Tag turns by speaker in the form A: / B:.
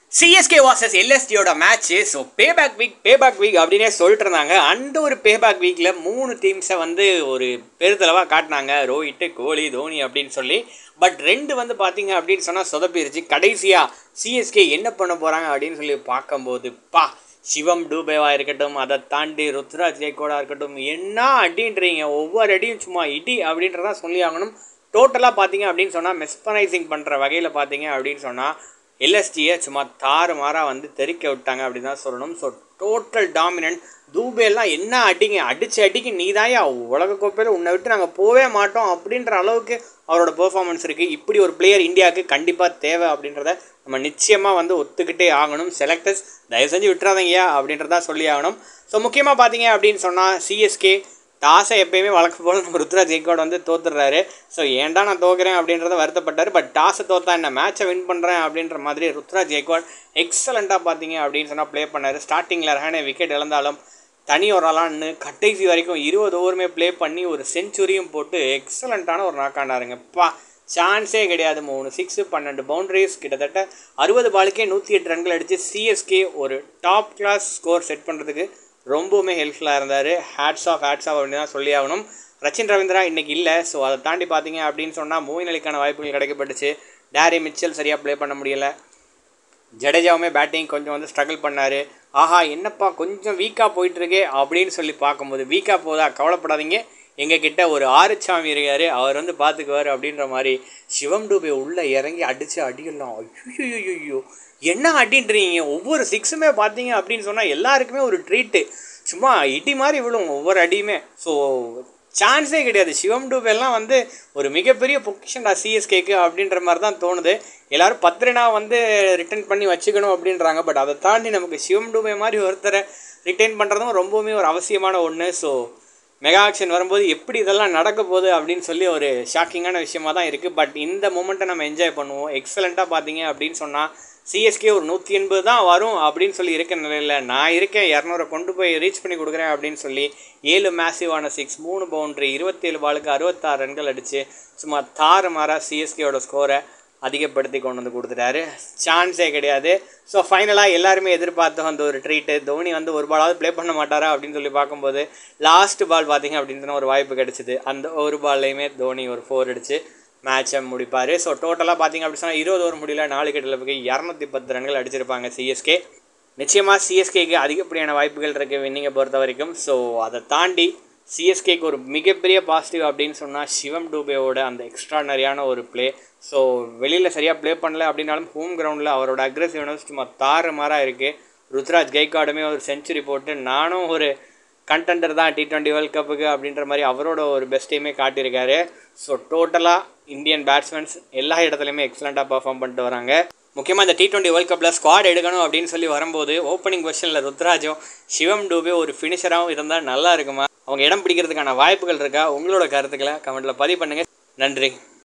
A: CSK versus எல்எஸ்டியோட match. So payback week அப்படின்னே சொல்லிட்டு இருந்தாங்க. அந்த ஒரு பேபேக் வீக்கில் 3 டீம்ஸை வந்து ஒரு பெருதளவாக காட்டினாங்க, ரோஹித், கோலி, தோனி அப்படின்னு சொல்லி. பட் 2 வந்து பார்த்தீங்க அப்படின்னு சொன்னால் சொதப்பிருச்சு. கடைசியாக சிஎஸ்கே என்ன பண்ண போகிறாங்க அப்படின்னு சொல்லி பார்க்கும்போது சிவம் டூபேவாக இருக்கட்டும், அதை தாண்டி ருத்ராஜ் கெய்க்வாடாக இருக்கட்டும், என்ன அடின்றீங்க, ஒவ்வொரு அடியும் சும்மா இடி அப்படின்றதான் சொல்லி ஆகணும். டோட்டலாக பார்த்தீங்க அப்படின்னு சொன்னால் மெஸ்பரைசிங் பண்ணுற வகையில் பார்த்தீங்க அப்படின்னு சொன்னால் எல்எஸ்டியை சும்மா தாறுமாறாக வந்து தெறிக்க விட்டாங்க அப்படின்னு தான் சொல்லணும். So total dominant. தூபேலாம் என்ன அடிங்க, அடிக்கு நீ தாயா உலகக்கோப்பையில் உன்னை விட்டு நாங்கள் போவே மாட்டோம் அப்படின்ற அளவுக்கு அவரோட பெர்ஃபார்மன்ஸ் இருக்குது. இப்படி ஒரு பிளேயர் இந்தியாவுக்கு கண்டிப்பாக தேவை அப்படின்றத நம்ம நிச்சயமாக வந்து ஒத்துக்கிட்டே ஆகணும். செலக்டர்ஸ் தயவு செஞ்சு விட்டுறாதீங்கயா அப்படின்றதான் சொல்லி ஆகணும். ஸோ முக்கியமாக பார்த்தீங்க அப்படின்னு சொன்னால் சிஎஸ்கே டாஸை எப்பயுமே வழக்கு போல் நம்ம ருத்ராஜ் கெய்க்வாட் வந்து தோத்துடுறாரு. ஸோ ஏன்டா நான் தோக்குறேன் அப்படின்றத வருத்தப்பட்டார். பட் டாஸை தோத்தா என்ன, மேட்சை வின் பண்ணுறேன் அப்படின்ற மாதிரி ருத்ராஜ் கெய்க்வாட் எக்ஸலண்ட்டாக பார்த்தீங்க அப்படின்னு சொன்னால் ப்ளே பண்ணார். ஸ்டார்டிங்கில் ரஹானே விக்கெட் இழந்தாலும் தனி ஒரு ஆளான்னு கடைசி வரைக்கும் 20 ஓவருமே ப்ளே பண்ணி ஒரு செஞ்சுரியும் போட்டு எக்ஸலண்ட்டான ஒரு நாக்காண்டாருங்க. சான்ஸே கிடையாது. 3 6 12 பவுண்டரிஸ், கிட்டத்தட்ட 60 பாலுக்கே 108 ரன்கள் அடித்து சிஎஸ்கே ஒரு டாப் கிளாஸ் ஸ்கோர் செட் பண்ணுறதுக்கு ரொம்பவுமே ஹெல்ப்ஃபுல்லாக இருந்தார். ஹேட்ஸ் ஆஃப் அப்படின்னு தான் சொல்லி ஆகணும். ரச்சின் ரவீந்திரா இன்றைக்கி இல்லை. ஸோ அதை தாண்டி பார்த்தீங்க அப்படின்னு சொன்னால் மோயின் அலிக்கான வாய்ப்புகள் கிடைக்கப்பட்டுச்சு. டேரி மிச்சல் சரியாக ப்ளே பண்ண முடியலை. ஜடேஜாவுமே பேட்டிங் கொஞ்சம் வந்து ஸ்ட்ரகிள் பண்ணார். என்னப்பா கொஞ்சம் வீக்காக போயிட்டுருக்கே அப்படின்னு சொல்லி பார்க்கும்போது, வீக்காக போதா கவலைப்படாதீங்க, எங்கள் கிட்ட ஒரு ஆறுச்சாமி இருக்கார், அவர் வந்து பார்த்துக்குவார் அப்படின்ற மாதிரி சிவம் டூபே உள்ளே இறங்கி அடிக்கலாம். ஐயோ என்ன அடின்றீங்க, ஒவ்வொரு 6மே பார்த்தீங்க அப்படின்னு சொன்னால் எல்லாருக்குமே ஒரு ட்ரீட்டு, சும்மா இடி மாதிரி விழும் ஒவ்வொரு அடியுமே. ஸோ சான்ஸே கிடையாது. சிவம் டூபேலாம் வந்து ஒரு மிகப்பெரிய பொக்கிஷன்டா சிஎஸ்கேக்கு அப்படின்ற மாதிரி தான் தோணுது. எல்லோரும் 10 ரனாக வந்து ரிட்டர்ன் பண்ணி வச்சுக்கணும் அப்படின்றாங்க. பட் அதை தாண்டி நமக்கு சிவம் டூபே மாதிரி ஒருத்தரை ரிட்டைன் பண்ணுறதும் ரொம்பவுமே ஒரு அவசியமான ஒன்று. ஸோ மெகா ஆக்ஷன் வரும்போது எப்படி இதெல்லாம் நடக்க போகுது அப்படின்னு சொல்லி ஒரு ஷாக்கிங்கான விஷயமாக தான் இருக்குது. பட் இந்த மூமெண்ட்டை நம்ம என்ஜாய் பண்ணுவோம். எக்ஸலண்ட்டாக பார்த்தீங்க அப்படின்னு சொன்னால் சிஎஸ்கே ஒரு 180 தான் வரும் அப்படின்னு சொல்லி இருக்க நிலையில் நான் இருக்கேன், 200 கொண்டு போய் ரீச் பண்ணி கொடுக்குறேன் அப்படின்னு சொல்லி 7 மேசிவான 6, 3 பவுண்ட்ரி, 27 பாலுக்கு 66 ரன்கள் அடித்து சும்மா தாறுமாறாக சிஎஸ்கேயோட ஸ்கோரை அதிகப்படுத்தி கொண்டு வந்து கொடுத்துட்டாரு. சான்ஸே கிடையாது. ஸோ ஃபைனலாக எல்லாருமே எதிர்பார்த்து வந்த ஒரு ட்ரீட்டு, தோனி வந்து ஒரு பாலாவது ப்ளே பண்ண மாட்டாரா அப்படின்னு சொல்லி பார்க்கும்போது லாஸ்ட் பால் பார்த்திங்க அப்படின்னு சொன்னால் ஒரு வாய்ப்பு கிடச்சிது. அந்த ஒரு பால்லையுமே தோனி ஒரு 4 அடித்து மேட்சை முடிப்பார். ஸோ டோட்டலாக பார்த்திங்க அப்படின்னு சொன்னால் 20 ஓவர் முடியல 4 விக்கெட்டில் 210 ரன்கள் அடிச்சிருப்பாங்க சிஎஸ்கே. நிச்சயமாக சிஎஸ்கேக்கு அதிகப்படியான வாய்ப்புகள் இருக்குது வின்னிங்கை பொறுத்த வரைக்கும். ஸோ அதை தாண்டி சிஎஸ்கேக்கு ஒரு மிகப்பெரிய பாசிட்டிவ் அப்படின்னு சொன்னால் சிவம் டூபேவோட அந்த எக்ஸ்ட்ரானரியான ஒரு ப்ளே. ஸோ வெளியில் சரியாக ப்ளே பண்ணல அப்படின்னாலும் ஹோம் கிரவுண்டில் அவரோட அக்ரெசிவ்னஸ் சும்மா தாறுமாறாக இருக்குது. ருத்ராஜ் கெய்க்வாடுமே ஒரு செஞ்சுரி போட்டு நானும் ஒரு கண்டெண்டர் தான் T20 வேர்ல்ட் கப்புக்கு அப்படின்ற மாதிரி அவரோட ஒரு பெஸ்ட்டையுமே காட்டியிருக்காரு. ஸோ டோட்டலாக இந்தியன் பேட்ஸ்மேன்ஸ் எல்லா இடத்துலையுமே எக்ஸலண்ட்டாக பர்ஃபார்ம் பண்ணிட்டு வராங்க. முக்கியமாக இந்த T20 வேர்ல்ட் கப்பில் ஸ்குவாட் எடுக்கணும் அப்படின்னு சொல்லி வரும்போது ஓப்பனிங் பொசிஷனில் ருத்ராஜும் சிவம் டூபே ஒரு ஃபினிஷராகவும் இருந்தால் நல்லா இருக்குமா? அவங்க இடம் பிடிக்கிறதுக்கான வாய்ப்புகள் இருக்கா? உங்களோட கருத்துக்களை கமெண்ட்டில் பதிவு பண்ணுங்கள். நன்றி.